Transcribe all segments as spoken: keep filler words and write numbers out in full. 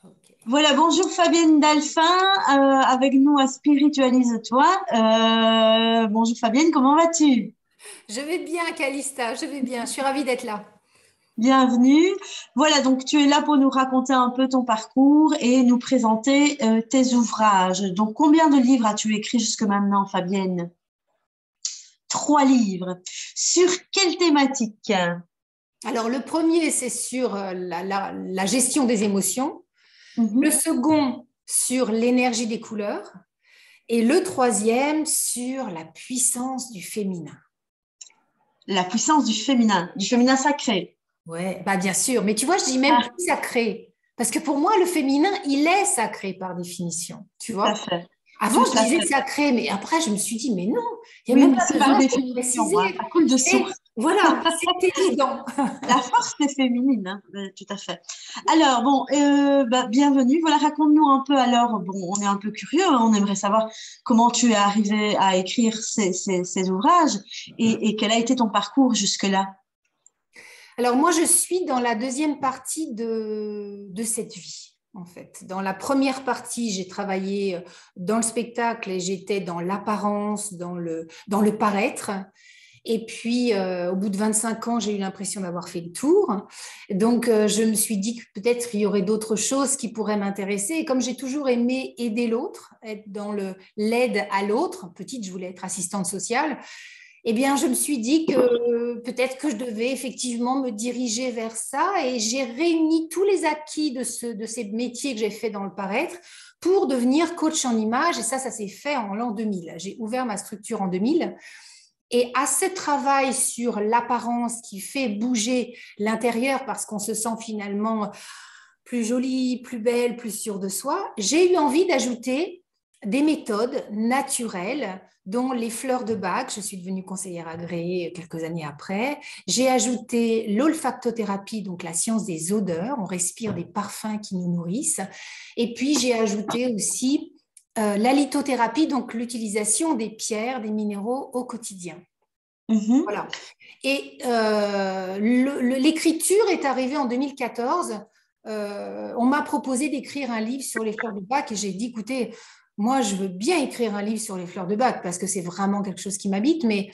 Ok. Voilà, bonjour Fabienne Dalphin, euh, avec nous à Spiritualise-toi. Euh, bonjour Fabienne, comment vas-tu? Je vais bien, Calista, je vais bien. Je suis ravie d'être là. Bienvenue. Voilà, donc tu es là pour nous raconter un peu ton parcours et nous présenter euh, tes ouvrages. Donc, combien de livres as-tu écrit jusque maintenant, Fabienne? Trois livres. Sur quelle thématique? Alors, le premier, c'est sur euh, la, la- la gestion des émotions. Le Mhm. second, sur l'énergie des couleurs. Et le troisième, sur la puissance du féminin. La puissance du féminin, du féminin sacré. Ouais, bah bien sûr. Mais tu vois, je dis même Ah, plus sacré. Parce que pour moi, le féminin, il est sacré par définition. Tu tout à vois? fait. Avant, Tout je à disais fait. sacré, mais après, je me suis dit, mais non, il n'y a Oui, même mais pas c'est par besoin de le définition, hein, préciser. ça coule de C'est, source. voilà, c'est évident. La force est féminine, hein, euh, tout à fait. Alors, bon, euh, bah, bienvenue. Voilà, raconte-nous un peu alors. Bon, on est un peu curieux, hein, on aimerait savoir comment tu es arrivé à écrire ces, ces- ces ouvrages et, et quel a été ton parcours jusque-là. Alors moi, je suis dans la deuxième partie de, de cette vie, en fait. Dans la première partie, j'ai travaillé euh, dans le spectacle et j'étais dans l'apparence, dans le, dans le paraître. Et puis, euh, au bout de vingt-cinq ans, j'ai eu l'impression d'avoir fait le tour. Donc, euh, je me suis dit que peut-être il y aurait d'autres choses qui pourraient m'intéresser. Et comme j'ai toujours aimé aider l'autre, être dans le l'aide à l'autre, petite, je voulais être assistante sociale, eh bien, je me suis dit que peut-être que je devais effectivement me diriger vers ça et j'ai réuni tous les acquis de, ce, de ces métiers que j'ai fait dans le paraître pour devenir coach en image. Et ça, ça s'est fait en l'an deux mille. J'ai ouvert ma structure en deux mille. Et à ce travail sur l'apparence qui fait bouger l'intérieur parce qu'on se sent finalement plus jolie, plus belle, plus sûre de soi, j'ai eu envie d'ajouter des méthodes naturelles dont les fleurs de bac. Je suis devenue conseillère agréée quelques années après. J'ai ajouté l'olfactothérapie, donc la science des odeurs. On respire des parfums qui nous nourrissent. Et puis, j'ai ajouté aussi euh, la lithothérapie, donc l'utilisation des pierres, des minéraux au quotidien. Mhm. Voilà. Et euh, le- le- l'écriture est arrivée en deux mille quatorze. Euh, on m'a proposé d'écrire un livre sur les fleurs de bac et j'ai dit, écoutez, moi, je veux bien écrire un livre sur les fleurs de bac parce que c'est vraiment quelque chose qui m'habite, mais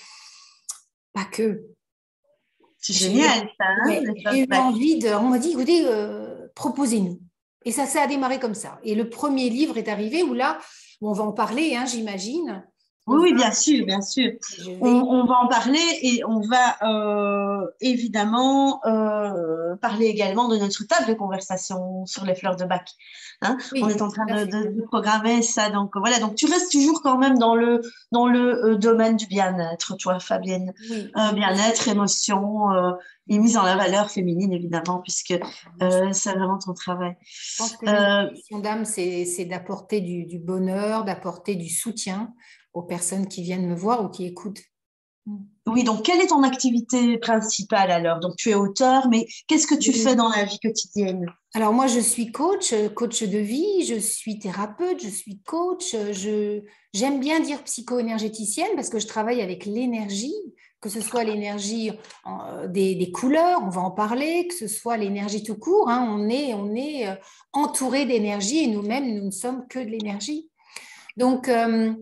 pas que. C'est J'ai eu, génial, ça, hein, ouais, les j'ai eu feedbacks. envie de. On m'a dit, écoutez, euh, proposez-nous. Et ça, ça a démarré comme ça. Et le premier livre est arrivé où là, on va en parler, hein, j'imagine. On Oui, va, oui, bien sûr, bien sûr. je On, vais. on va en parler et on va euh, évidemment euh, parler également de notre table de conversation sur les fleurs de bac. Hein, on est Oui, en train tout à de, fait. de- de programmer ça. Donc voilà, donc tu restes toujours quand même dans le, dans le euh, domaine du bien-être, toi, Fabienne. Oui, Euh, oui, oui. bien-être, émotion euh, et mise en la valeur féminine, évidemment, puisque Bien sûr. euh, c'est vraiment ton travail. Je pense que l'une Euh, des missions d'âme, c'est, c'est d'apporter du, du bonheur, d'apporter du soutien aux personnes qui viennent me voir ou qui écoutent. Oui, donc quelle est ton activité principale alors? Donc tu es auteur, mais qu'est-ce que tu fais Oui. dans la vie quotidienne? Alors moi, je suis coach, euh, coach de vie, je suis thérapeute, je suis coach, euh, je, j'aime bien dire psycho-énergéticienne parce que je travaille avec l'énergie, que ce soit l'énergie euh, des, des couleurs, on va en parler, que ce soit l'énergie tout court, hein, on est, on est euh, entouré d'énergie et nous-mêmes, nous ne sommes que de l'énergie. Donc, euh,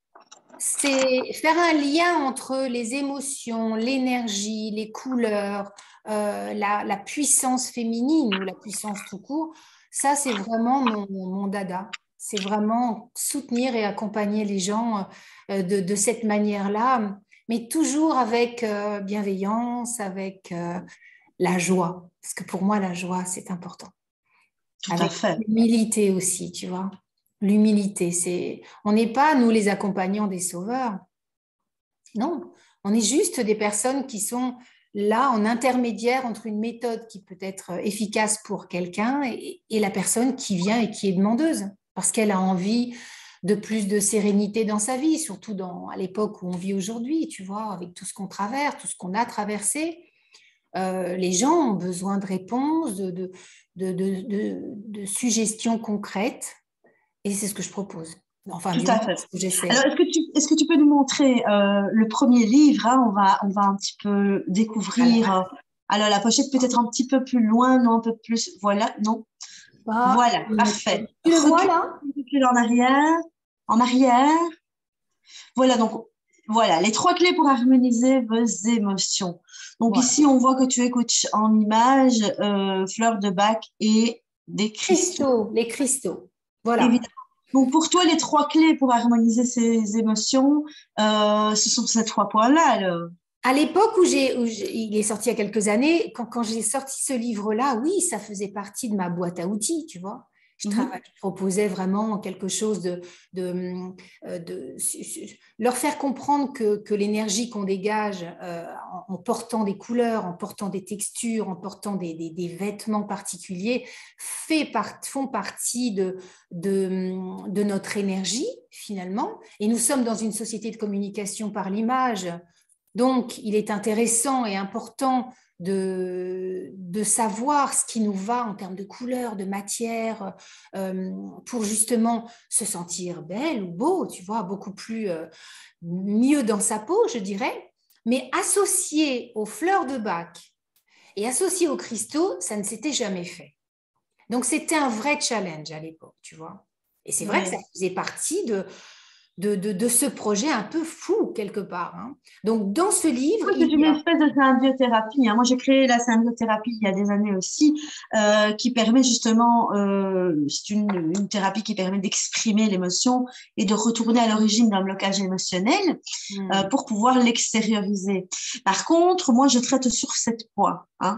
c'est faire un lien entre les émotions, l'énergie, les couleurs, euh, la, la puissance féminine ou la puissance tout court. Ça, c'est vraiment mon, mon dada. C'est vraiment soutenir et accompagner les gens euh, de, de cette manière-là, mais toujours avec euh, bienveillance, avec euh, la joie. Parce que pour moi, la joie, c'est important. Tout à Avec fait. l'humilité aussi, tu vois. L'humilité, c'est, on n'est pas, nous, les accompagnants des sauveurs. Non, on est juste des personnes qui sont là en intermédiaire entre une méthode qui peut être efficace pour quelqu'un et, et la personne qui vient et qui est demandeuse parce qu'elle a envie de plus de sérénité dans sa vie, surtout dans, à l'époque où on vit aujourd'hui, tu vois, avec tout ce qu'on traverse, tout ce qu'on a traversé. Euh, les gens ont besoin de réponses, de, de, de, de, de, de suggestions concrètes et c'est ce que je propose. Enfin, Tout du à moins, fait. c'est ce que Alors, j'essaie. est-ce que tu, est-ce que tu peux nous montrer euh, le premier livre, hein, on va, on va un petit peu découvrir. Voilà. euh, alors, la pochette peut-être un petit peu plus loin, non, un peu plus. Voilà, non. pas. Voilà, parfait. Tu le vois Recule, là? recule en arrière, en arrière. Voilà, donc voilà, les trois clés pour harmoniser vos émotions. Donc Voilà. ici, on voit que tu es coach en images, euh, fleurs de bac et des cristaux. Cristaux, les cristaux. Voilà. Évidemment. Donc pour toi, les trois clés pour harmoniser ces émotions, euh, ce sont ces trois points-là. alors. À l'époque où j'ai, où j'ai- il est sorti il y a quelques années, quand, quand j'ai sorti ce livre-là, oui, ça faisait partie de ma boîte à outils, tu vois. Je, Mhm. trava- je proposais vraiment quelque chose de, de, euh, de- su- su- leur faire comprendre que, que l'énergie qu'on dégage euh, en, en portant des couleurs, en portant des textures, en portant des, des- des vêtements particuliers, fait par- font partie de, de, de notre énergie finalement. Et nous sommes dans une société de communication par l'image. Donc, il est intéressant et important de, de savoir ce qui nous va en termes de couleur, de matière, euh, pour justement se sentir belle ou beau, tu vois, beaucoup plus euh, mieux dans sa peau, je dirais. Mais associé aux fleurs de bac et associé aux cristaux, ça ne s'était jamais fait. Donc, c'était un vrai challenge à l'époque, tu vois. Et c'est vrai que ça Ouais. faisait partie de, de, de, de ce projet un peu fou, quelque part. Hein. Donc, dans ce livre, Oui, c'est il une y a... espèce de symbiothérapie, hein. Moi, j'ai créé la symbiothérapie il y a des années aussi, euh, qui permet justement, euh, c'est une, une thérapie qui permet d'exprimer l'émotion et de retourner à l'origine d'un blocage émotionnel euh, Hmm. pour pouvoir l'extérioriser. Par contre, moi, je traite sur sept points. Hein.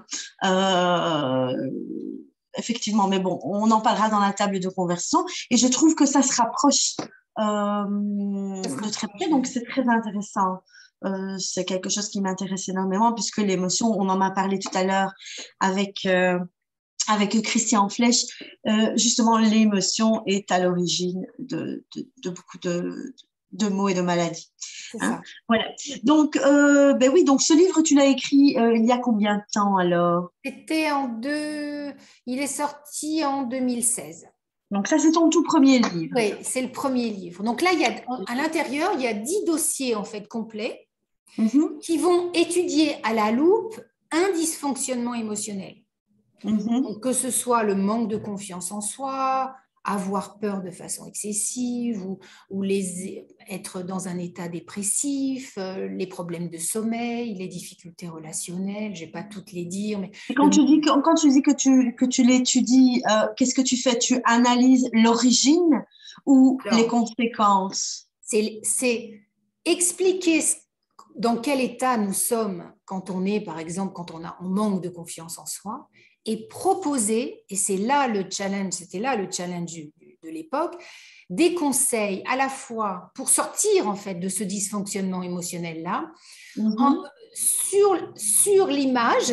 Euh, effectivement, mais bon, on en parlera dans la table de conversion et je trouve que ça se rapproche euh, Ça se de très près, rapproche. donc c'est très intéressant. Euh, c'est quelque chose qui m'intéresse énormément puisque l'émotion, on en a parlé tout à l'heure avec, euh, avec Christian Flech, euh, justement l'émotion est à l'origine de, de, de beaucoup de, de maux et de maladies. C'est Hein. ça. Voilà. Donc, euh, ben oui, donc ce livre, tu l'as écrit euh, il y a combien de temps alors? C'était en deux... Il est sorti en deux mille seize. Donc ça, c'est ton tout premier livre. Oui, c'est le premier livre. Donc là, il y a, à l'intérieur, il y a dix dossiers en fait complets Mhm, qui vont étudier à la loupe un dysfonctionnement émotionnel. mhm. Donc, que ce soit le manque de confiance en soi, avoir peur de façon excessive ou, ou les, être dans un état dépressif, euh, les problèmes de sommeil, les difficultés relationnelles, je ne vais pas toutes les dire, mais Et quand le, tu dis que, quand tu dis que tu, que tu l'étudies, euh, qu'est-ce que tu fais? Tu analyses l'origine ou les alors, conséquences? c'est, c'est expliquer dans quel état nous sommes quand on est, par exemple, quand on, a, on manque de confiance en soi, et proposer, et c'est là le challenge, c'était là le challenge de l'époque, des conseils à la fois pour sortir en fait de ce dysfonctionnement émotionnel-là, Mhm, sur, sur l'image,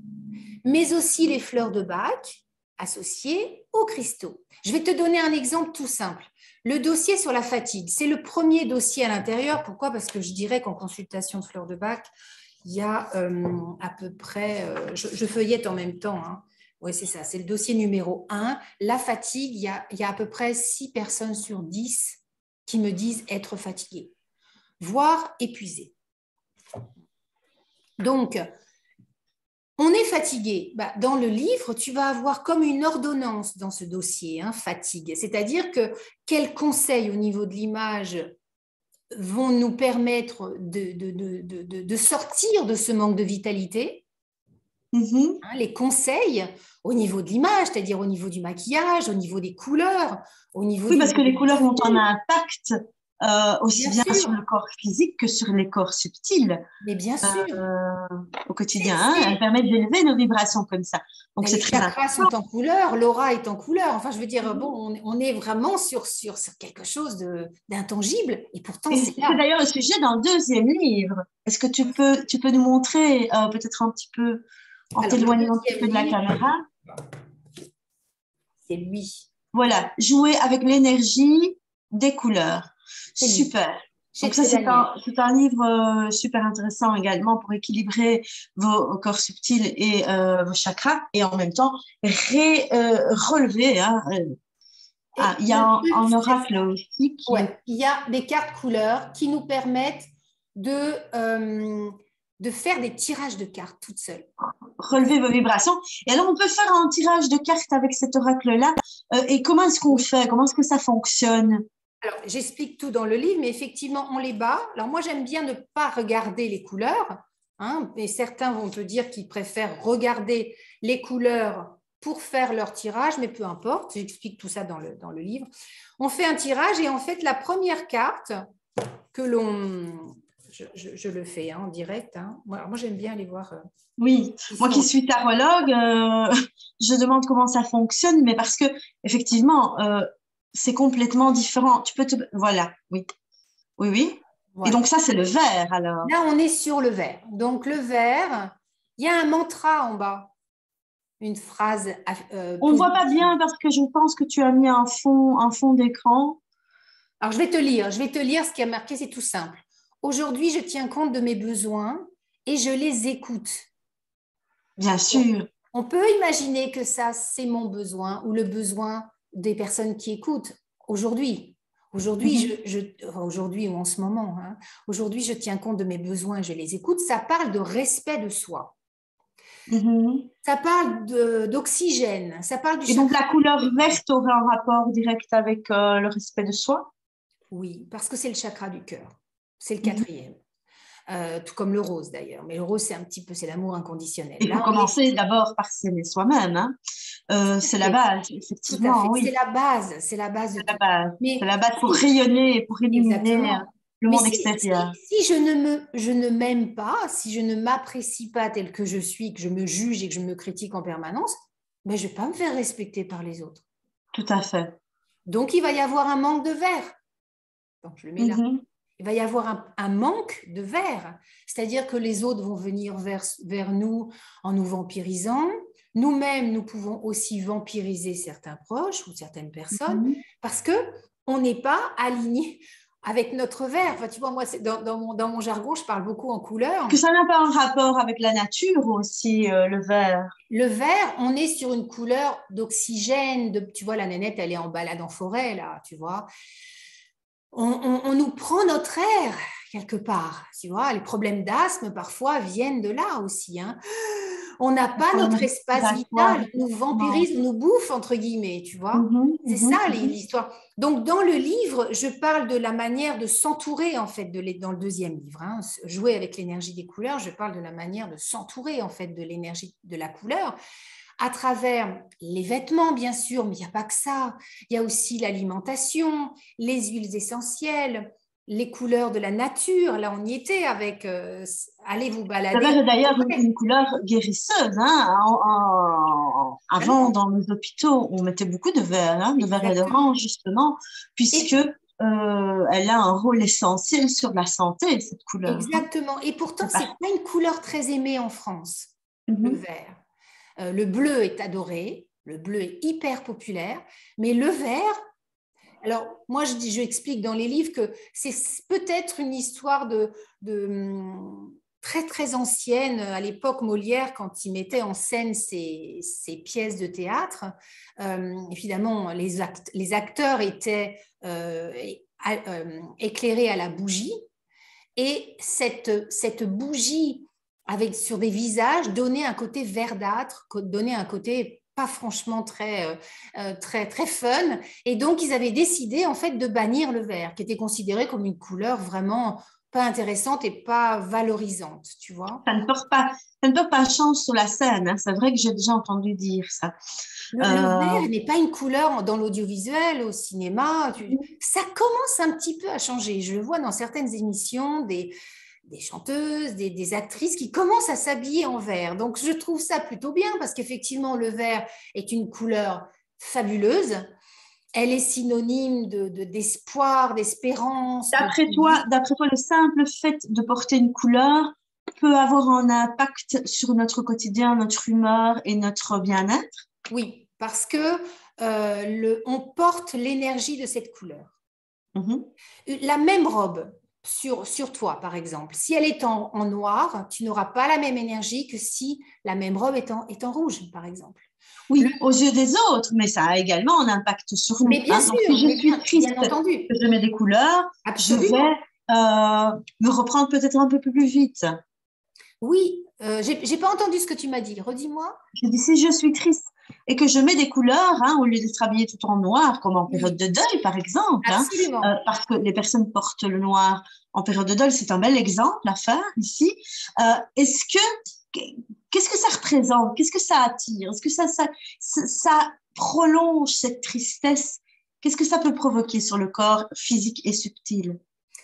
mais aussi les fleurs de bac associées aux cristaux. Je vais te donner un exemple tout simple. Le dossier sur la fatigue, c'est le premier dossier à l'intérieur. Pourquoi? Parce que je dirais qu'en consultation de fleurs de bac, il y a euh, à peu près, euh, je, je, feuillette en même temps, hein. Oui, c'est ça, c'est le dossier numéro un. La fatigue, il y, a, il y a à peu près six personnes sur dix qui me disent être fatiguées, voire épuisées. Donc, on est fatigué. Bah, dans le livre, tu vas avoir comme une ordonnance dans ce dossier, hein, fatigue. C'est-à-dire que quels conseils au niveau de l'image vont nous permettre de, de, de, de, de sortir de ce manque de vitalité, mhm. hein, les conseils au niveau de l'image, c'est-à-dire au niveau du maquillage, au niveau des couleurs, au niveau Oui, du... parce que les couleurs ont un impact euh, aussi Bien bien sur sûr, le corps physique que sur les corps subtils mais bien euh, sûr. au quotidien. Hein. Elles permettent d'élever nos vibrations comme ça. Donc, c'est Les très chakras important. sont en couleur, l'aura est en couleur. Enfin, je veux dire, bon, on, on est vraiment sur, sur, sur quelque chose de, d'intangible, et pourtant, Et c'est c'est là. d'ailleurs le sujet d'un deuxième livre. Est-ce que tu peux, tu peux nous montrer euh, peut-être un petit peu, en Alors, le t'éloignant un petit deuxième peu de la livre, caméra? c'est lui. Voilà, jouer avec l'énergie des couleurs. C'est lui. Super. Chez Donc ça, Très c'est Daniel. un, c'est un livre euh, super intéressant également pour équilibrer vos corps subtils et euh, vos chakras et en même temps ré, euh, relever. Hein, euh, ah, Et il y a le un, truc, un c'est oracle ça. aussi qui est... Ouais, il y a des cartes couleurs qui nous permettent de, euh, de faire des tirages de cartes toute seule. Relever vos vibrations. Et alors, on peut faire un tirage de cartes avec cet oracle-là. Euh, et comment est-ce qu'on fait? Comment est-ce que ça fonctionne? Alors, j'explique tout dans le livre, mais effectivement, on les bat. Alors, moi, j'aime bien ne pas regarder les couleurs, hein, mais certains vont te dire qu'ils préfèrent regarder les couleurs pour faire leur tirage, mais peu importe, j'explique tout ça dans le, dans le livre. On fait un tirage et en fait, la première carte que l'on... Je, je, je le fais hein, en direct. Hein. Moi, moi j'aime bien aller voir. Euh, oui, moi qui suis tarologue, euh, je demande comment ça fonctionne, mais parce que effectivement, euh, c'est complètement différent. Tu peux te... Voilà, oui. Oui, oui. Voilà. Et donc ça, c'est le vert alors. Là, on est sur le vert. Donc le vert, il y a un mantra en bas. Une phrase. Euh, on ne voit pas bien parce que je pense que tu as mis un fond, un fond d'écran. Alors, je vais te lire. Je vais te lire ce qui a marqué, c'est tout simple. Aujourd'hui, je tiens compte de mes besoins et je les écoute. Bien sûr. On peut imaginer que ça, c'est mon besoin ou le besoin des personnes qui écoutent aujourd'hui. Aujourd'hui, mm-hmm. je, je, aujourd'hui ou en ce moment, hein, aujourd'hui, je tiens compte de mes besoins et je les écoute. Ça parle de respect de soi. Mm-hmm. Ça parle d'oxygène. Ça parle du et donc, la couleur verte aurait un rapport direct avec euh, le respect de soi? Oui, parce que c'est le chakra du cœur. C'est le quatrième. Mmh. Euh, tout comme le rose d'ailleurs. Mais le rose, c'est un petit peu, c'est l'amour inconditionnel. Il faut Là, commencer est... d'abord par s'aimer soi-même. Hein. Euh, c'est la base, effectivement. Oui. C'est la base. C'est la base. C'est la base. Mais... C'est la base pour rayonner, pour illuminer Exactement. Le monde Mais si, extérieur. Si, si je ne me, je ne m'aime pas, si je ne m'apprécie pas tel que je suis, que je me juge et que je me critique en permanence, ben je ne vais pas me faire respecter par les autres. Tout à fait. Donc, il va y avoir un manque de verre. Donc, je le mets là. Mm-hmm. Il va y avoir un, un manque de verre, c'est-à-dire que les autres vont venir vers, vers nous en nous vampirisant. Nous-mêmes, nous pouvons aussi vampiriser certains proches ou certaines personnes mm-hmm. parce qu'on n'est pas aligné avec notre verre. Enfin, tu vois, moi, dans, dans, mon, dans mon jargon, je parle beaucoup en couleurs. Que ça n'a pas un rapport avec la nature aussi, euh, le vert. Le vert, on est sur une couleur d'oxygène. De, tu vois, la nénette, elle est en balade en forêt, là, tu vois. On, on, on nous prend notre air quelque part, tu vois. Les problèmes d'asthme, parfois, viennent de là aussi. Hein. On n'a pas notre espace vital, on nous vampirise, on nous bouffe, entre guillemets, tu vois. Mm-hmm, c'est mm-hmm, ça mm-hmm. l'histoire. Donc, dans le livre, je parle de la manière de s'entourer, en fait, de les, dans le deuxième livre. Hein, jouer avec l'énergie des couleurs, je parle de la manière de s'entourer, en fait, de l'énergie de la couleur, à travers les vêtements, bien sûr, mais il n'y a pas que ça. Il y a aussi l'alimentation, les huiles essentielles, les couleurs de la nature. Là, on y était avec euh, allez vous balader. C'est d'ailleurs une, une couleur guérisseuse. Hein. En, en, avant, dans les hôpitaux, on mettait beaucoup de vert, hein, de vert et d'orange, justement, puisque et... euh, elle a un rôle essentiel sur la santé, cette couleur. Exactement. Et pourtant, ce n'est pas une couleur très aimée en France, mm-hmm. le vert. Euh, le bleu est adoré, le bleu est hyper populaire, mais le vert, alors moi je, je explique dans les livres que c'est peut-être une histoire de, de hum, très très ancienne. À l'époque, Molière, quand il mettait en scène ses, ses pièces de théâtre, euh, évidemment les, act, les acteurs étaient euh, à, euh, éclairés à la bougie, et cette, cette bougie avec, sur des visages, donner un côté verdâtre, donner un côté pas franchement très, euh, très, très fun. Et donc, ils avaient décidé en fait de bannir le vert, qui était considéré comme une couleur vraiment pas intéressante et pas valorisante, tu vois. Ça ne porte pas, ça ne porte pas chance sur la scène. Hein. C'est vrai que j'ai déjà entendu dire ça. Le, euh... le vert n'est pas une couleur dans l'audiovisuel, au cinéma. Tu... Ça commence un petit peu à changer. Je le vois dans certaines émissions, des... des chanteuses, des, des actrices qui commencent à s'habiller en vert. Donc, je trouve ça plutôt bien parce qu'effectivement, le vert est une couleur fabuleuse. Elle est synonyme de, de, d'espoir, d'espérance. D'après de... toi, d'après toi, le simple fait de porter une couleur peut avoir un impact sur notre quotidien, notre humeur et notre bien-être? Oui, parce que euh, le, on porte l'énergie de cette couleur. Mm-hmm. La même robe, Sur, sur toi, par exemple. Si elle est en, en noir, tu n'auras pas la même énergie que si la même robe est en, est en rouge, par exemple. Oui, le... aux yeux des autres, mais ça a également un impact sur nous. Mais bien hein. sûr, Donc, si je mais suis bien, triste, bien entendu. que je mets des couleurs, Absolument. je vais euh, me reprendre peut-être un peu plus vite. Oui, euh, j'ai j'ai pas entendu ce que tu m'as dit. Redis-moi. Je dis, si je suis triste et que je mets des couleurs, hein, au lieu d'être habillée tout en noir, comme en période Oui, de deuil, par exemple, hein, euh, absolument. parce que les personnes portent le noir en période de deuil, c'est un bel exemple à faire ici. Euh, est-ce que, qu'est-ce que ça représente? Qu'est-ce que ça attire? Est-ce que ça, ça, ça, ça prolonge cette tristesse? Qu'est-ce que ça peut provoquer sur le corps physique et subtil?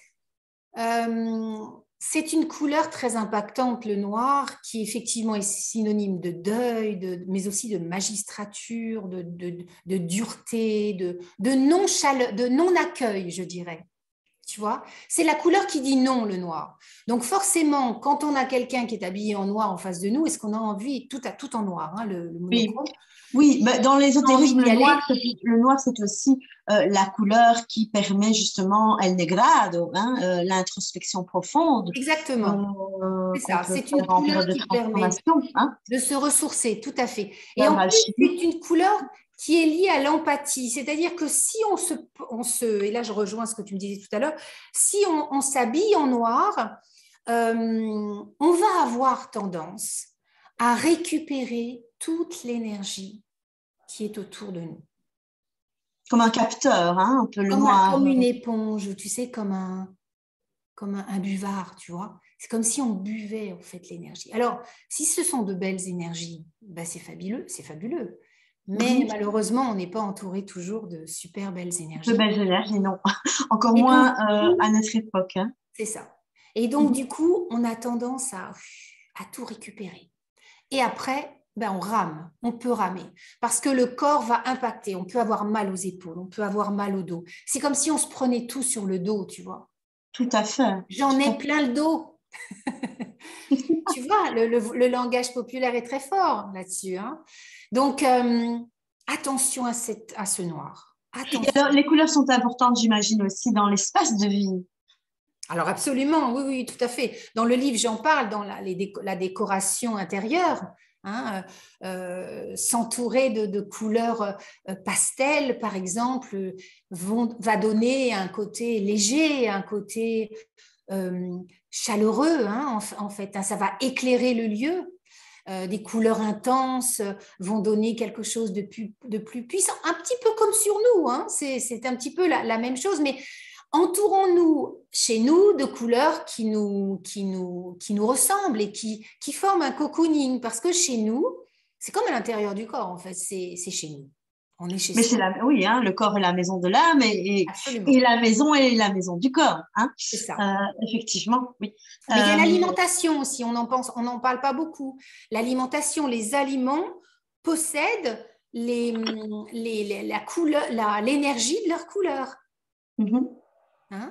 Euh, c'est une couleur très impactante, le noir, qui effectivement est synonyme de deuil, de, mais aussi de magistrature, de, de, de dureté, de, de non-chaleur, de non-accueil, je dirais. Tu vois, c'est la couleur qui dit non, le noir. Donc forcément, quand on a quelqu'un qui est habillé en noir en face de nous, est-ce qu'on a envie, tout à tout en noir, hein, le, le Oui, monochrome, oui, mais dans on a envie l'ésotérisme, d'y le noir, aller? c'est, le noir, c'est aussi euh, la couleur qui permet justement el negrado, hein, euh, l'introspection profonde Exactement, euh, c'est qu'on ça. peut C'est faire une en couleur période de qui permet transformation, hein, de se ressourcer, tout à fait. Et en plus, l'alchimie. c'est une couleur qui est liée à l'empathie. C'est-à-dire que si on se, on se, et là je rejoins ce que tu me disais tout à l'heure, si on, on s'habille en noir, euh, on va avoir tendance à récupérer toute l'énergie qui est autour de nous. Comme un capteur, hein, un peu le Comme, un- noir. comme euh, une éponge, tu sais, comme un, comme un, un buvard, tu vois. C'est comme si on buvait en fait l'énergie. Alors, si ce sont de belles énergies, ben c'est fabuleux, c'est fabuleux. Mais mhm, malheureusement, on n'est pas entouré toujours de super belles de énergies. belles énergies, non. Encore Et donc, moins du euh, à coup, notre époque, hein. c'est ça. Et donc, Mhm. du coup, on a tendance à, à tout récupérer. Et après, ben, on rame, on peut ramer. Parce que le corps va impacter. On peut avoir mal aux épaules, on peut avoir mal au dos. C'est comme si on se prenait tout sur le dos, tu vois. Tout à fait, J'en tout à ai plein le dos. fait. Tu vois, le, le- le langage populaire est très fort là-dessus, hein. Donc, euh, attention à, cette, à ce noir. Et alors, Attention. les couleurs sont importantes, j'imagine, aussi dans l'espace de vie. Alors, absolument, oui, oui, tout à fait. Dans le livre, j'en parle, dans la, les déco- la décoration intérieure, hein, euh, s'entourer de, de couleurs euh, pastel, par exemple, vont, va donner un côté léger, un côté euh, chaleureux, hein, en, en fait, hein. Ça va éclairer le lieu. Euh, des couleurs intenses vont donner quelque chose de plus, de plus puissant, un petit peu comme sur nous, hein. C'est, c'est un petit peu la, la même chose, mais entourons-nous chez nous de couleurs qui nous, qui nous, qui nous ressemblent et qui, qui forment un cocooning, parce que chez nous, c'est comme à l'intérieur du corps, en fait, c'est, c'est chez nous. On est chez Mais c'est soi, la, oui, hein, le corps est la maison de l'âme et, et, et absolument, la maison est la maison du corps, hein. c'est ça. Euh, effectivement, oui. Mais il y a Euh, l'alimentation aussi, on en pense, on n'en parle pas beaucoup. L'alimentation, les aliments possèdent les, les, les- la couleur, la, l'énergie de leur couleur, mhm. hein.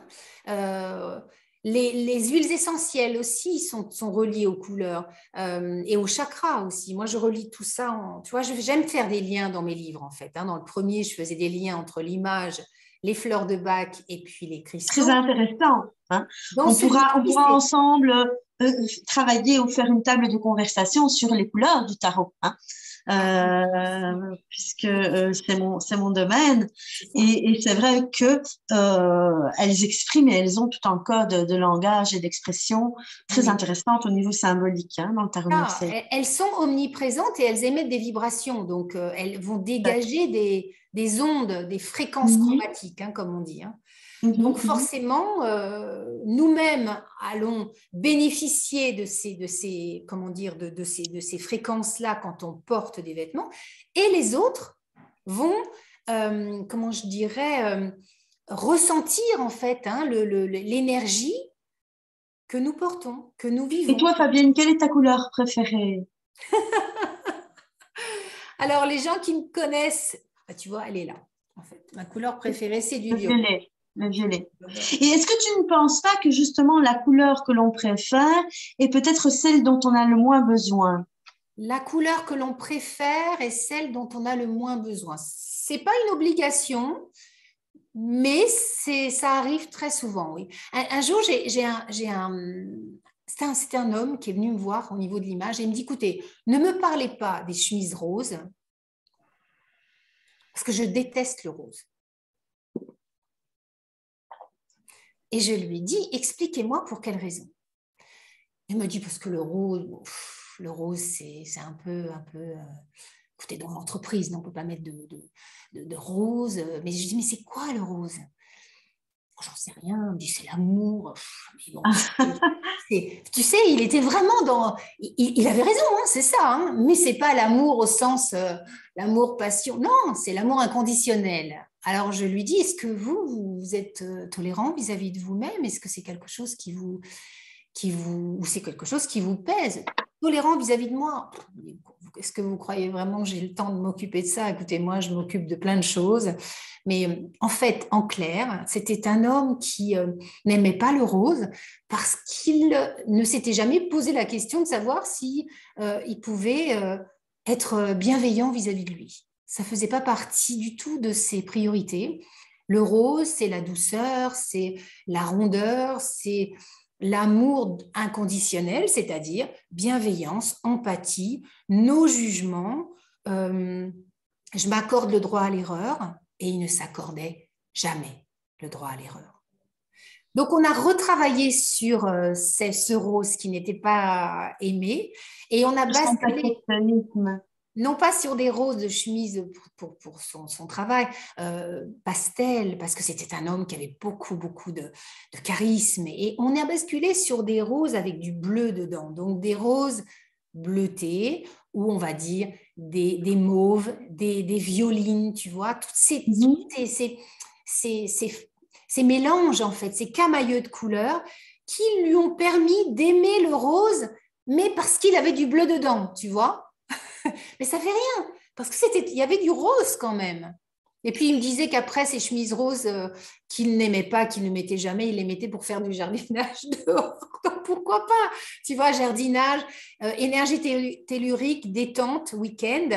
Euh, les, les huiles essentielles aussi sont, sont reliées aux couleurs euh, et aux chakras aussi. Moi, je relie tout ça. En, tu vois, je- j'aime faire des liens dans mes livres en fait, hein. Dans le premier, je faisais des liens entre l'image, les fleurs de Bach et puis les Très cristaux. intéressant, hein. Dans On pourra, on celui-ci, pourra c'est ensemble euh, travailler ou faire une table de conversation sur les couleurs du tarot, hein. ah, Euh, puisque euh, c'est mon, c'est mon domaine. c'est ça. Et, et c'est vrai que euh, elles expriment et elles ont tout un code de langage et d'expression très Oui. intéressante au niveau symbolique, hein, dans le tarot Ah, marseillais. elles elles sont omniprésentes et elles émettent des vibrations. Donc, euh, elles vont dégager des, des ondes, des fréquences Mhm, chromatiques, hein, comme on dit, hein. Donc, mhm, mhm. forcément, euh, nous-mêmes allons bénéficier de ces, de ces, comment dire, de, de ces, de ces fréquences-là quand on porte des vêtements. Et les autres vont, euh, comment je dirais, euh, ressentir en fait, hein, le- le- l'énergie que nous portons, que nous Et vivons. toi, Fabienne, quelle est ta couleur préférée? Alors, les gens qui me connaissent, bah, tu vois, elle est là. En fait, ma couleur préférée, c'est du Le violet. violet. Le violet. Et est-ce que tu ne penses pas que justement la couleur que l'on préfère est peut-être celle dont on a le moins besoin? La couleur que l'on préfère est celle dont on a le moins besoin. C'est pas une obligation, mais c'est, ça arrive très souvent, oui. Un, un jour, j'ai, j'ai un, j'ai un, c'était un, c'était un homme qui est venu me voir au niveau de l'image et il me dit, écoutez, ne me parlez pas des chemises roses, parce que je déteste le rose. Et je lui ai dit, expliquez-moi pour quelle raison. Il me dit, parce que le rose, bon, pff, le rose, c'est c'est un peu, un peu. euh, Écoutez, dans l'entreprise, non, on ne peut pas mettre de, de, de- de rose. euh, Mais je dis, mais c'est quoi le rose? Oh, j'en sais rien. Il me dit, c'est l'amour. Pff, mais bon, c'est- c'est- tu sais, il était vraiment dans. Il, il- il avait raison, hein, c'est ça. Hein, mais c'est pas l'amour au sens euh, l'amour passion. Non, c'est l'amour inconditionnel. Alors je lui dis, est-ce que vous, vous êtes euh, tolérant vis-à-vis de vous-même? Est-ce que c'est quelque chose qui vous, qui vous, ou c'est quelque chose qui vous pèse? Tolérant vis-à-vis de moi. Est-ce que vous croyez vraiment que j'ai le temps de m'occuper de ça? Écoutez, moi, je m'occupe de plein de choses. Mais euh, en fait, en clair, c'était un homme qui euh, n'aimait pas le rose parce qu'il ne s'était jamais posé la question de savoir si euh, il pouvait euh, être bienveillant vis-à-vis de lui. Ça ne faisait pas partie du tout de ses priorités. Le rose, c'est la douceur, c'est la rondeur, c'est l'amour inconditionnel, c'est-à-dire bienveillance, empathie, nos jugements. Euh, je m'accorde le droit à l'erreur et il ne s'accordait jamais le droit à l'erreur. Donc, on a retravaillé sur euh, ce, ce rose qui n'était pas aimé et on a Son basculé perfectionnisme. non pas sur des roses de chemise pour, pour, pour son, son, travail, euh, pastel, parce que c'était un homme qui avait beaucoup, beaucoup de, de charisme. Et on a basculé sur des roses avec du bleu dedans, donc des roses bleutées, ou on va dire des, des mauves, des, des violines, tu vois, toutes ces, Mhm. ces, ces, ces, ces, ces mélanges, en fait, ces camailleux de couleurs qui lui ont permis d'aimer le rose, mais parce qu'il avait du bleu dedans, tu vois. Mais ça fait rien, parce que c'était, il y avait du rose quand même. Et puis il me disait qu'après ces chemises roses euh, qu'il n'aimait pas, qu'il ne mettait jamais, il les mettait pour faire du jardinage dehors. Donc pourquoi pas? Tu vois, jardinage, euh, énergie tellurique, détente, week-end.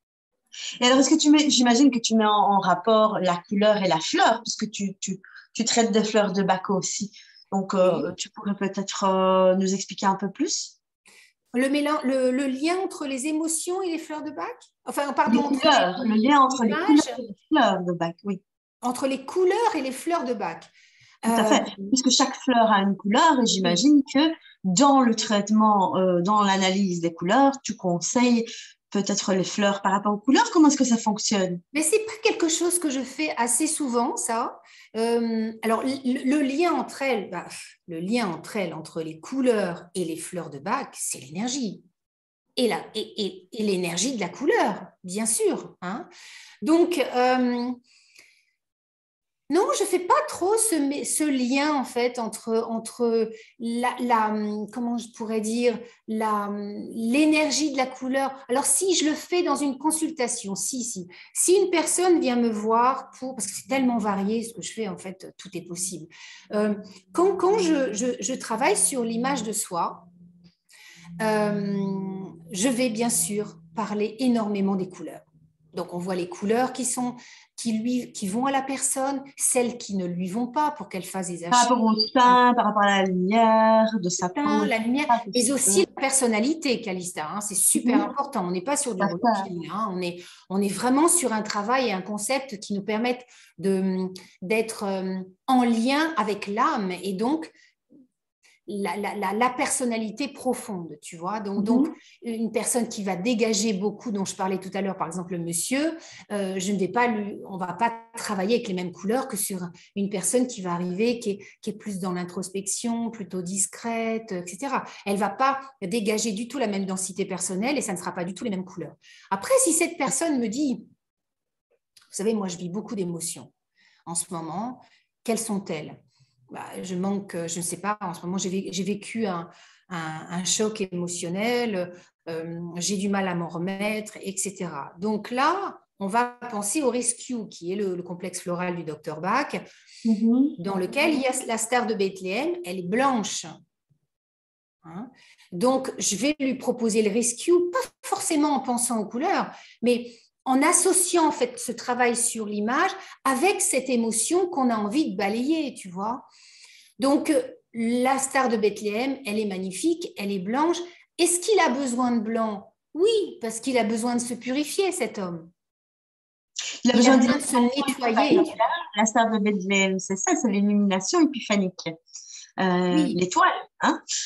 Et alors, est-ce que tu mets, j'imagine que tu mets en, en rapport la couleur et la fleur, puisque tu, tu, tu traites des fleurs de bac aussi. Donc, euh, Oui. tu pourrais peut-être euh, nous expliquer un peu plus? Le, mélange, le, le lien entre les émotions et les fleurs de bac. Enfin, Les pardon, entre couleurs, le lien entre les couleurs l'image, et les fleurs de bac, oui, entre les couleurs et les fleurs de bac. tout à Euh, fait. Puisque chaque fleur a une couleur, et oui. j'imagine que dans le traitement, euh, dans l'analyse des couleurs, tu conseilles peut-être les fleurs par rapport aux couleurs. Comment est-ce que ça fonctionne? Mais c'est pas quelque chose que je fais assez souvent, ça. Euh, alors, le, le lien entre elles, bah, le lien entre elles, entre les couleurs et les fleurs de bac, c'est l'énergie. Et, la, et, et, et l'énergie de la couleur, bien sûr. Hein. Donc, euh, non, je ne fais pas trop ce, ce lien en fait entre, entre la, la, comment je pourrais dire, la, l'énergie de la couleur. Alors si je le fais dans une consultation, si, si, si une personne vient me voir pour, parce que c'est tellement varié ce que je fais en fait, tout est possible. Euh, quand quand je, je, je travaille sur l'image de soi, euh, je vais bien sûr parler énormément des couleurs. Donc, on voit les couleurs qui, sont, qui, lui, qui vont à la personne, celles qui ne lui vont pas pour qu'elle fasse des Par achats. rapport au teint, par rapport à la lumière de sa peau, La lumière, et cetera. C'est mais aussi super. la personnalité, Calista. Hein, c'est super Mhm. important. On n'est pas sur du Tout à fait. relooking. Hein, on, est, on est vraiment sur un travail et un concept qui nous permettent de, d'être euh, en lien avec l'âme et donc la, la, la, la personnalité profonde, tu vois. Donc, donc, Mhm. une personne qui va dégager beaucoup, dont je parlais tout à l'heure, par exemple, le monsieur, euh, je ne vais pas lui, on ne va pas travailler avec les mêmes couleurs que sur une personne qui va arriver, qui est, qui est plus dans l'introspection, plutôt discrète, et cetera. Elle ne va pas dégager du tout la même densité personnelle et ça ne sera pas du tout les mêmes couleurs. Après, si cette personne me dit, vous savez, moi, je vis beaucoup d'émotions en ce moment, quelles sont-elles? Bah, je manque, je ne sais pas, en ce moment, j'ai vécu un, un, un choc émotionnel, euh, j'ai du mal à m'en remettre, et cetera. Donc là, on va penser au Rescue, qui est le, le complexe floral du docteur Bach, Mhm. dans lequel il y a la star de Bethléem, elle est blanche. Hein. Donc, je vais lui proposer le Rescue, pas forcément en pensant aux couleurs, mais en associant en fait ce travail sur l'image avec cette émotion qu'on a envie de balayer, tu vois. Donc, la star de Bethléem, elle est magnifique, elle est blanche. Est-ce qu'il a besoin de blanc? Oui, parce qu'il a besoin de se purifier, cet homme. Il a Il a besoin besoin de se d'illumination nettoyer. épiphanique, hein. La star de Bethléem, c'est ça, c'est l'illumination épiphanique. Euh, Oui, l'étoile, hein?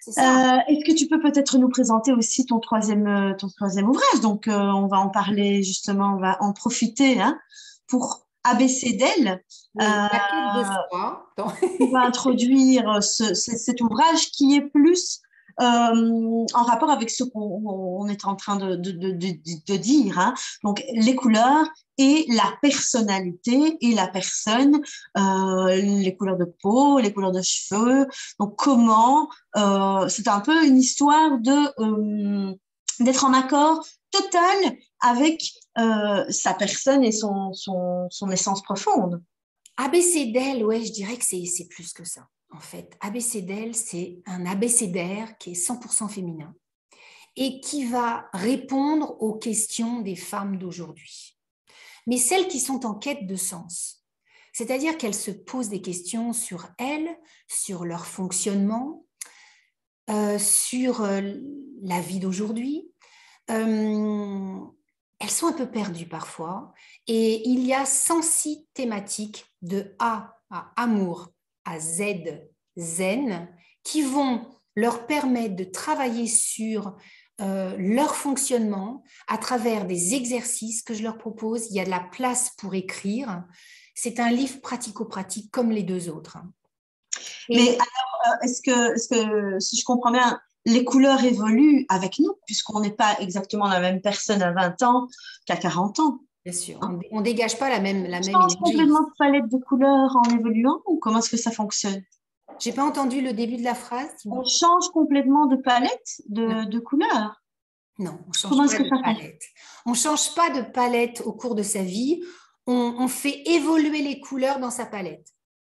c'est ça. Euh, est-ce que tu peux peut-être nous présenter aussi ton troisième, euh, ton troisième ouvrage? Donc, euh, on va en parler justement, on va en profiter hein, pour A B C d'elle. Oui, Euh, la quête de soi. Attends. on va introduire ce- ce- cet ouvrage qui est plus euh, en rapport avec ce qu'on on est en train de, de, de, de, de dire. Hein. Donc, les couleurs et la personnalité et la personne, euh, les couleurs de peau, les couleurs de cheveux. Donc, comment, euh, c'est un peu une histoire de euh, d'être en accord total avec euh, sa personne et son, son, son essence profonde. Abécédel, ouais, je dirais que c'est c'est plus que ça. En fait, abécédel, c'est un abécédaire qui est cent pour cent féminin et qui va répondre aux questions des femmes d'aujourd'hui. Mais celles qui sont en quête de sens. C'est-à-dire qu'elles se posent des questions sur elles, sur leur fonctionnement, euh, sur euh, la vie d'aujourd'hui. Euh, elles sont un peu perdues parfois. Et il y a cent six thématiques de A à amour à Z, zen, qui vont leur permettre de travailler sur euh, leur fonctionnement à travers des exercices que je leur propose. Il y a de la place pour écrire. C'est un livre pratico-pratique comme les deux autres. Mais Et alors, euh, est-ce que, est-ce que, si je comprends bien, les couleurs évoluent avec nous, puisqu'on n'est pas exactement la même personne à vingt ans qu'à quarante ans, bien sûr, hein? on ne dégage pas la même, la On même change énergie. complètement de palette de couleurs en évoluant, ou comment est-ce que ça fonctionne? J'ai pas entendu le début de la phrase, On dis-moi. change complètement de palette de, Non, de couleurs. non, on ne change Comment est-ce pas que de ça fonctionne? palette. On ne change pas de palette au cours de sa vie. On, on fait évoluer les couleurs dans sa palette,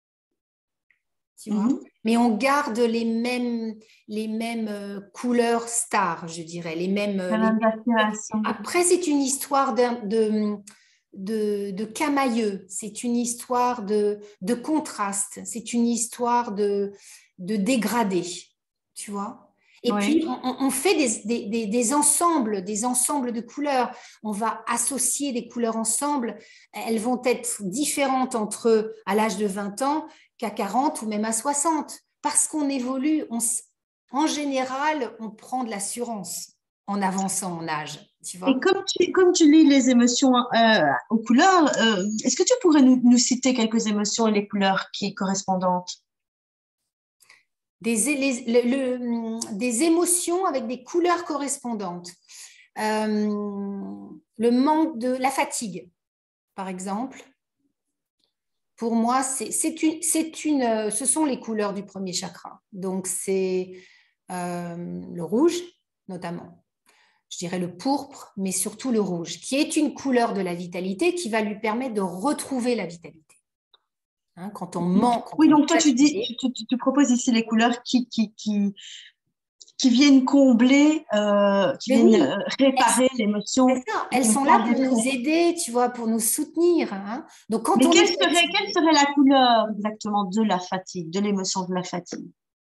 tu vois. Mhm. Mais on garde les mêmes, les mêmes euh, couleurs stars, je dirais, les mêmes, euh, La les même aspiration. Après, c'est une histoire d'un- de, de, de camailleux, c'est une histoire de, de contraste, c'est une histoire de, de dégradé, tu vois. Et puis, Oui. on, on fait des, des, des, des ensembles, des ensembles de couleurs. On va associer des couleurs ensemble. Elles vont être différentes entre à l'âge de vingt ans qu'à quarante ou même à soixante. Parce qu'on évolue, on, en général, on prend de l'assurance en avançant en âge, tu Et vois. comme tu, comme tu lis les émotions euh, aux couleurs, euh, est-ce que tu pourrais nous, nous citer quelques émotions et les couleurs qui correspondantes? Des, les, le, le, des émotions avec des couleurs correspondantes. Euh, le manque de la fatigue, par exemple. Pour moi, c'est, c'est une, c'est une, ce sont les couleurs du premier chakra. Donc, c'est euh, le rouge, notamment. Je dirais le pourpre, mais surtout le rouge, qui est une couleur de la vitalité qui va lui permettre de retrouver la vitalité. Hein, quand on ment, quand Oui, on donc est toi, tu dis, fatigué, tu, tu, tu proposes ici les couleurs qui, qui, qui, qui viennent combler, euh, qui mais viennent oui, euh, elles, réparer c'est l'émotion ça, qui elles nous sont met là en pour nous détresse. aider, tu vois, pour nous soutenir. Hein. Donc, quand Mais on quelle est serait, quelle fatigué, serait la couleur exactement de la fatigue, de l'émotion de la fatigue?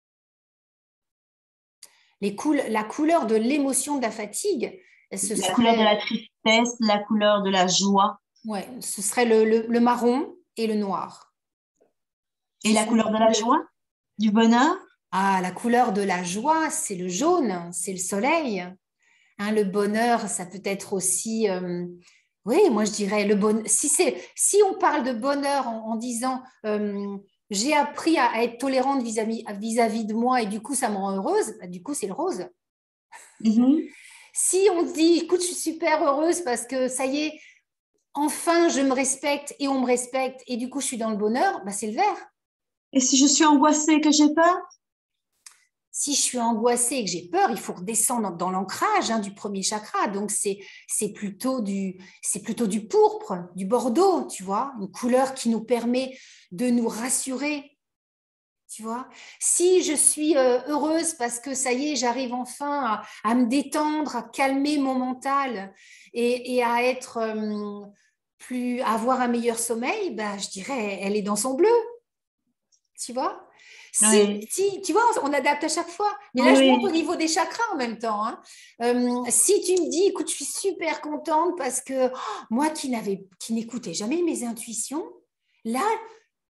les coul la couleur de l'émotion de la fatigue, ce La couleur de serait, la tristesse, la couleur de la joie ouais, ce serait le, le, le marron et le noir. et Ce la sont les couleur de la couleurs. joie, du bonheur. Ah, la couleur de la joie, c'est le jaune, c'est le soleil. Hein, le bonheur, ça peut être aussi, euh, oui, moi je dirais le bonheur. Si c'est, si on parle de bonheur en, en disant, euh, j'ai appris à, à être tolérante vis-à-vis, vis-à-vis de moi et du coup ça me rend heureuse, bah, du coup c'est le rose. Mhm. Si on dit, écoute, je suis super heureuse parce que ça y est, enfin je me respecte et on me respecte et du coup je suis dans le bonheur, bah, c'est le vert. Et si je suis angoissée, que j'ai peur? Si je suis angoissée et que j'ai peur, il faut redescendre dans l'ancrage hein, du premier chakra. Donc, c'est, c'est, plutôt du, c'est plutôt du pourpre, du bordeaux, tu vois, une couleur qui nous permet de nous rassurer, tu vois. Si je suis euh, heureuse parce que ça y est, j'arrive enfin à, à me détendre, à calmer mon mental et, et à être euh, plus, à avoir un meilleur sommeil, bah, je dirais, elle est dans son bleu, tu vois. Si, Oui, si, tu vois, on adapte à chaque fois. Mais là, oui, je monte au oui. niveau des chakras en même temps. Hein. Euh, si tu me dis, écoute, je suis super contente parce que oh, moi qui n'avais, qui n'écoutais jamais mes intuitions, là,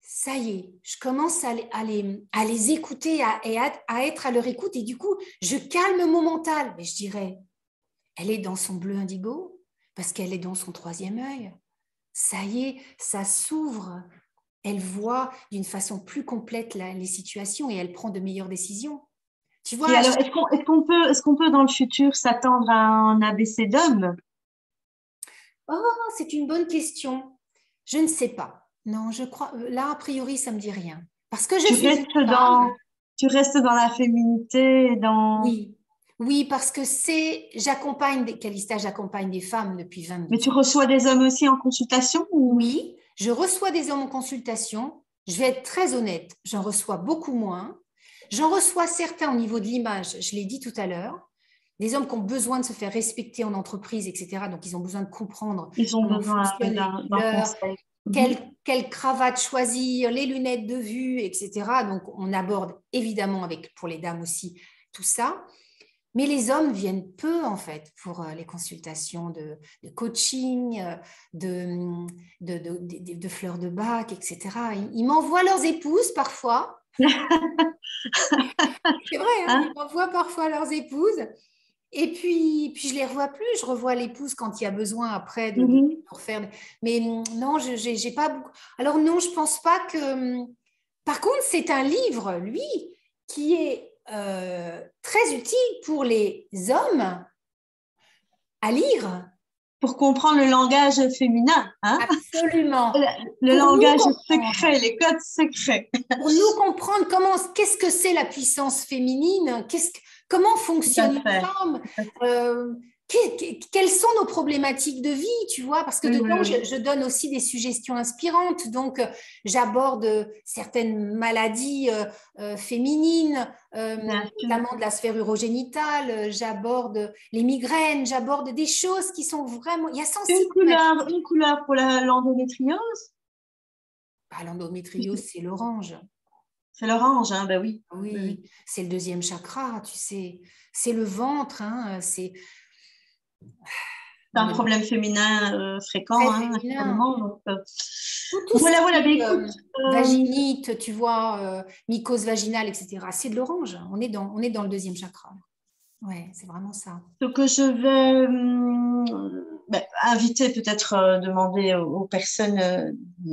ça y est, je commence à les, à les, à les écouter à, et à, à être à leur écoute et du coup, je calme mon mental. Mais je dirais, elle est dans son bleu indigo parce qu'elle est dans son troisième œil. Ça y est, ça s'ouvre. Elle voit d'une façon plus complète la, les situations et elle prend de meilleures décisions. Tu vois, Et alors, je... est-ce qu'on est-ce qu'on peut, est-ce qu'on peut dans le futur s'attendre à un A B C d'homme? oh, c'est une bonne question. Je ne sais pas. Non, je crois, là, a priori, ça ne me dit rien. Parce que je Tu suis une restes femme. dans, tu restes dans la féminité, dans... Oui, oui, parce que c'est, j'accompagne, des, Calista, j'accompagne des femmes depuis Mais vingt-deux tu ans. reçois des hommes aussi en consultation ou... Oui, je reçois des hommes en consultation. Je vais être très honnête, j'en reçois beaucoup moins. J'en reçois certains au niveau de l'image, je l'ai dit tout à l'heure, des hommes qui ont besoin de se faire respecter en entreprise, et cetera. Donc, ils ont besoin de comprendre Ils ont comment besoin fonctionnent les d'un d'un couleurs, conseil. Mhm. quelle, quelle cravate choisir, les lunettes de vue, et cetera. Donc, on aborde évidemment, avec, pour les dames aussi, tout ça. Mais les hommes viennent peu, en fait, pour euh, les consultations de, de coaching, euh, de, de, de, de, de fleurs de bac, et cetera. Ils, ils m'envoient leurs épouses parfois. C'est vrai, hein, ils Hein? m'envoient parfois leurs épouses. Et puis, puis je les revois plus. Je revois l'épouse quand il y a besoin après de, de, de Mhm. refaire. Mais non, je j'ai j'ai pas beaucoup. Alors non, je pense pas que. Par contre, c'est un livre, lui, qui est euh, très utile pour les hommes à lire. Pour comprendre le langage féminin, hein? Absolument. Le, le Pour nous langage comprendre. secret, les codes secrets. Pour nous comprendre comment, qu'est-ce que c'est la puissance féminine, qu'est-ce que, comment Tout à fonctionne une fait. femme, euh, que, que, quelles sont nos problématiques de vie, tu vois, parce que Oui, oui, dedans, je, oui. je donne aussi des suggestions inspirantes, donc euh, j'aborde certaines maladies euh, euh, féminines, euh, Bien sûr. notamment de la sphère urogénitale, euh, j'aborde les migraines, j'aborde des choses qui sont vraiment, il y a Une sensibilité. couleur, une couleur pour la- l'endométriose, Ah, l'endométriose, c'est l'orange. c'est l'orange, hein? Ben oui. Oui, oui. Oui, c'est le deuxième chakra, tu sais. C'est le ventre, hein, c'est C'est non, un mais bon, problème féminin euh, fréquent très hein, féminin. actuellement. Donc, euh, Tout, tout ce voilà, qui voilà. Ben est écoute, euh, euh, vaginite, tu vois, euh, mycose vaginale, et cetera. C'est de l'orange. On est dans, on est dans le deuxième chakra. Ouais, c'est vraiment ça. ce que je vais hum, ben, inviter, peut-être euh, demander aux, aux personnes, euh,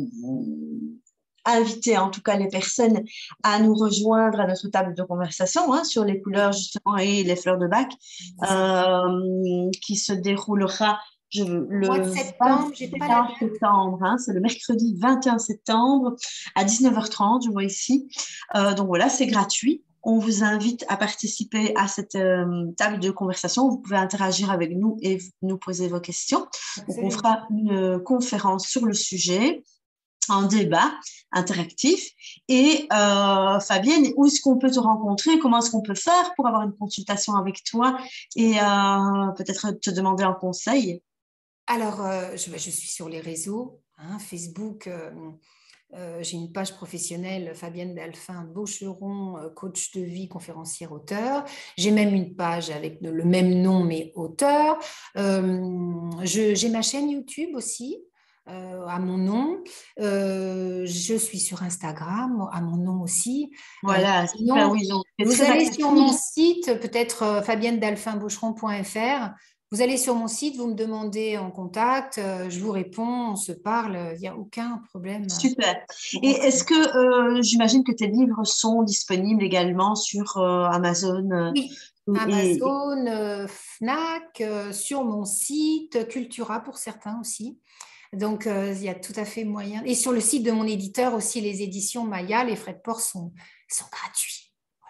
inviter en tout cas les personnes à nous rejoindre à notre table de conversation hein, sur les couleurs Oui, justement et les fleurs de bac c'est ça. euh, qui se déroulera je, Au mois de le septembre, j'ai pas la vingt et un date. septembre, hein, c'est le mercredi vingt et un septembre à dix-neuf heures trente, je vois ici. Euh, donc voilà, c'est gratuit. On vous invite à participer à cette euh, table de conversation. Vous pouvez interagir avec nous et nous poser vos questions. Donc, on Absolument. fera une euh, conférence sur le sujet, un débat interactif. Et euh, Fabienne, où est-ce qu'on peut te rencontrer? Comment est-ce qu'on peut faire pour avoir une consultation avec toi et euh, peut-être te demander un conseil? Alors, euh, je, je suis sur les réseaux, hein, Facebook. euh, Euh, j'ai une page professionnelle, Fabienne Dalphin Beaucheron, euh, coach de vie, conférencière, auteur. J'ai même une page avec le même nom, mais auteur. Euh, je, j'ai ma chaîne YouTube aussi, euh, à mon nom. Euh, je suis sur Instagram, à mon nom aussi. Euh, Voilà, super, sinon, oui, donc c'est vous très allez sur mon accessible. site, peut-être euh, fabienne dalphin beaucheron point f r. Vous allez sur mon site, vous me demandez en contact, euh, je vous réponds, on se parle, il n'y a aucun problème. Super. Au Et est-ce contraire. que, euh, j'imagine que tes livres sont disponibles également sur euh, Amazon euh, Oui, et, et- Amazon, euh, Fnac, euh, sur mon site, Cultura pour certains aussi. Donc, euh, il y a tout à fait moyen. Et sur le site de mon éditeur aussi, les éditions Maya, les frais de port sont, sont gratuits.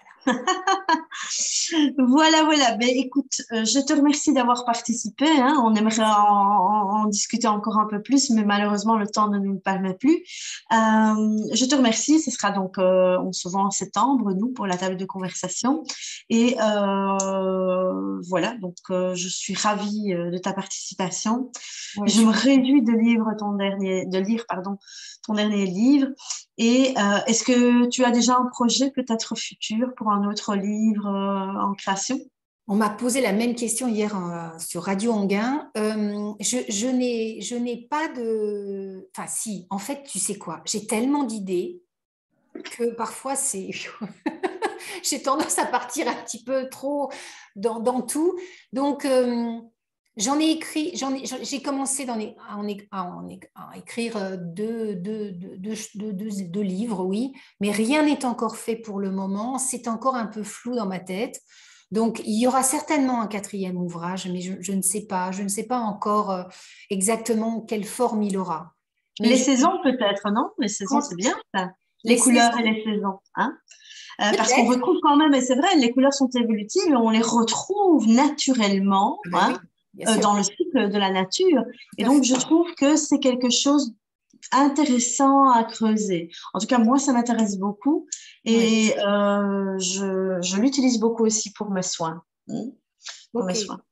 Voilà, voilà. Ben, écoute, euh, je te remercie d'avoir participé, hein. On aimerait en, en- en discuter encore un peu plus, mais malheureusement, le temps ne nous le permet plus. Euh, je te remercie. Ce sera donc, euh, on se voit en septembre, nous, pour la table de conversation. Et euh, voilà, donc euh, je suis ravie euh, de ta participation. Ouais, je Je me suis réjouis de lire ton dernier, de lire, pardon, ton dernier livre. Et euh, est-ce que tu as déjà un projet peut-être futur pour un autre livre euh, en création? On m'a posé la même question hier euh, sur Radio Anguin. Euh, je, je n'ai, je n'ai pas de... Enfin, si, en fait, tu sais quoi, j'ai tellement d'idées que parfois, c'est... j'ai tendance à partir un petit peu trop dans, dans tout. Donc, euh, j'en ai écrit, j'en ai, j'ai commencé dans les, à, en, à, en, à écrire deux, deux, deux, deux, deux, deux livres, oui, mais rien n'est encore fait pour le moment. C'est encore un peu flou dans ma tête. Donc, il y aura certainement un quatrième ouvrage, mais je, je ne sais pas. Je ne sais pas encore euh, exactement quelle forme il aura. Mais Les je, saisons peut-être, non? Les saisons, c'est bien ça. Les, les couleurs saisons, et les saisons, hein? Euh, parce qu'on peut-être. retrouve quand même, et c'est vrai, les couleurs sont évolutives, on les retrouve naturellement, Ah ben hein, oui, bien euh, sûr. dans le cycle de la nature. Et Tout à donc, fait. je trouve que c'est quelque chose intéressant à creuser. En tout cas, moi, ça m'intéresse beaucoup Oui. et euh, je, je l'utilise beaucoup aussi pour mes soins. Hmm, pour mes Ok. soins.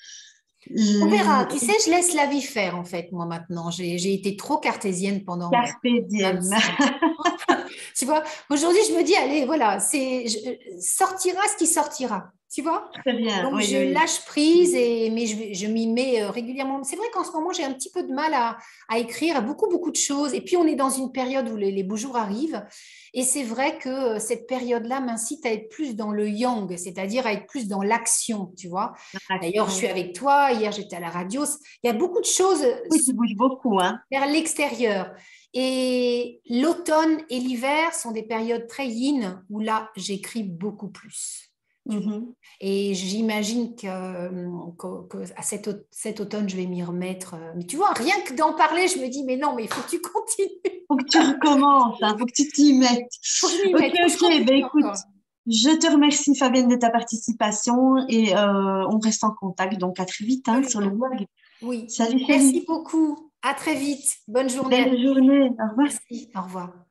On Euh, verra. Tu sais, je laisse la vie faire, en fait, moi, maintenant. J'ai, j'ai été trop cartésienne pendant ben, Carpe diem. vingt-cinq ans. Tu vois, aujourd'hui, je me dis, allez, voilà, c'est, je- sortira ce qui sortira. Tu vois? Très bien, Donc, oui, je oui. lâche prise, et, mais je, je m'y mets euh, régulièrement. C'est vrai qu'en ce moment, j'ai un petit peu de mal à, à écrire beaucoup, beaucoup de choses. Et puis, on est dans une période où les, les beaux jours arrivent. Et c'est vrai que euh, cette période-là m'incite à être plus dans le yang, c'est-à-dire à être plus dans l'action, tu vois. D'ailleurs, je suis Action. avec toi. Hier, j'étais à la radio. Il y a beaucoup de choses Oui, tu bouges beaucoup, hein. vers l'extérieur. Et l'automne et l'hiver sont des périodes très yin où là, j'écris beaucoup plus. Mhm. Et j'imagine que, que, que à cet, cet automne, je vais m'y remettre. Mais tu vois, rien que d'en parler, je me dis, mais non, mais il faut que tu continues. Faut que tu recommences, hein, faut que tu t'y mettes. Il faut que je m'y Ok, mette, il faut que je ok, ben continue écoute, encore. je te remercie Fabienne de ta participation et euh, on reste en contact, donc à très vite hein, sur le Absolument. blog. Oui. Salut, Merci salut. beaucoup. À très vite. Bonne journée à Belle tous. journée. Au revoir. Merci. Au revoir.